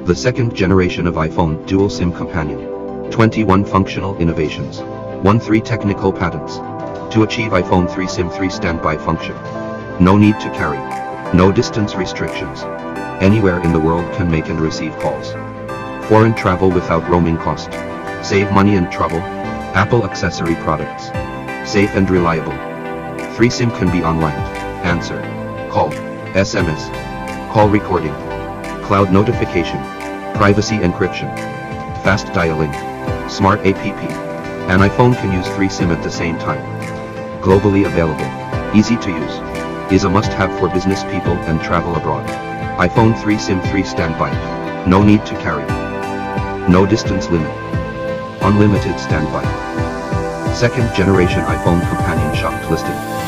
The second generation of iPhone Dual SIM Companion. 21 functional innovations. 13 technical patents. To achieve iPhone 3 SIM 3 standby function. No need to carry. No distance restrictions. Anywhere in the world can make and receive calls. Foreign travel without roaming cost. Save money and trouble. Apple accessory products. Safe and reliable. 3 SIM can be online. Answer. Call. SMS. Call recording. Cloud notification. Privacy encryption. Fast dialing. Smart app. An iPhone can use 3 SIM at the same time. Globally available. Easy to use. Is a must-have for business people and travel abroad. iPhone 3 SIM 3 standby. No need to carry. No distance limit. Unlimited standby. Second generation iPhone companion shop listed.